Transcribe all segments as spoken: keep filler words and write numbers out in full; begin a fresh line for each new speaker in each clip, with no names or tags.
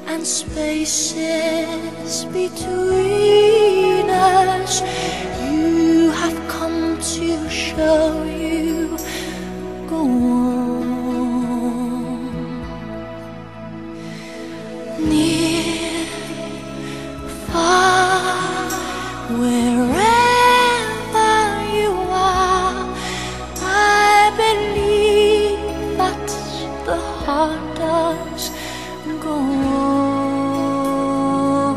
and spaces between us. You have come to show you go on. Near, far, wherever you are, I believe that the heart does go on.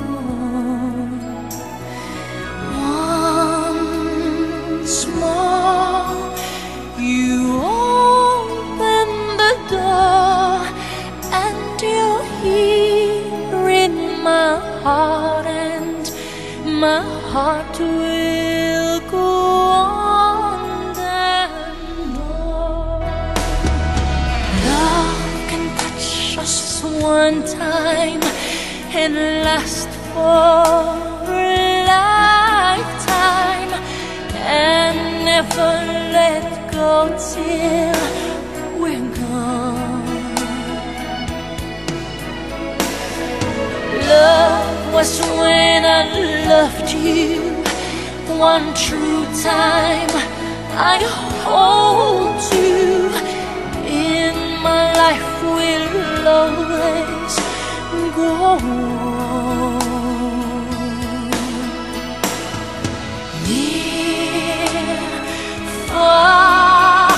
Once more you open the door, and you're here in my heart, and my heart will go on and on. Love can touch us one time and last for a lifetime, and never let go till we're gone. Love was when I loved you one true time. I hold you in my life, will always go on. Near, far,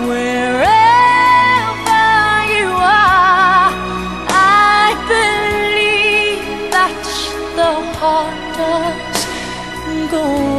wherever you are, I believe that the heart does go on.